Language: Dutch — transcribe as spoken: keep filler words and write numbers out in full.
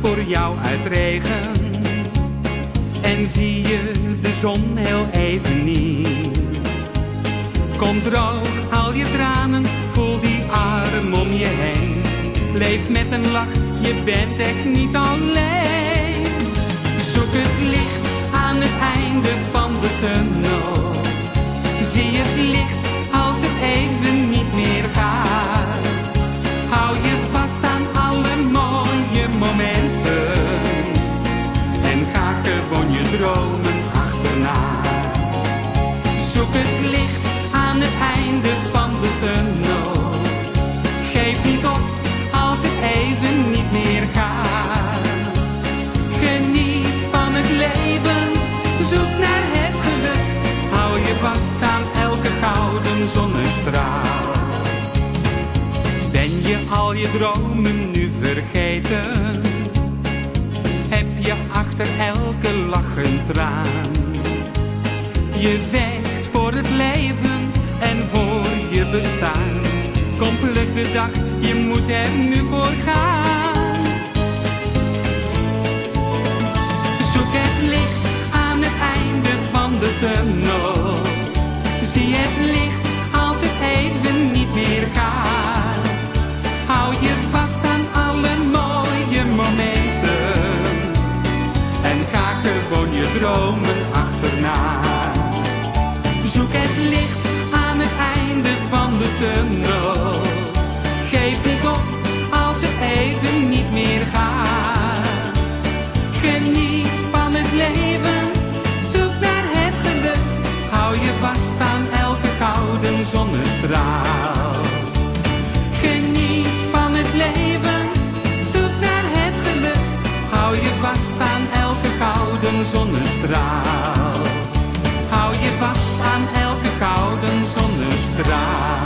voor jou uit regen. En zie je de zon heel even niet. Kom droog, haal je tranen, voel die arm om je heen. Leef met een lach, je bent echt niet alleen. Zoek het licht aan het einde van de tunnel. Zie het licht als het even niet meer gaat. Hou je vast aan alle mooie momenten. En ga gewoon je dromen achterna. Zoek het licht aan het einde van de tunnel. Geef niet op als het even niet meer gaat. Geniet van het leven, zoek naar het geluk. Hou je vast aan elke gouden zonnestraal. Ben je al je dromen nu vergeten? Heb je achter elke lach een traan? Je vecht voor het leven en voor je bestaan. Kom pluk de dag, je moet er nu voor gaan. Zoek het licht aan het einde van de tunnel. Zie het licht als het even niet meer gaat. Hou je vast aan alle mooie momenten. En ga gewoon je dromen achterna. Zoek het licht aan het einde van de tunnel. Geef niet op als het even niet meer gaat. Geniet van het leven, zoek naar het geluk. Hou je vast aan elke gouden zonnestraal. Geniet van het leven, zoek naar het geluk. Hou je vast aan elke gouden zonnestraal. Hou je vast aan elke gouden zonnestraal.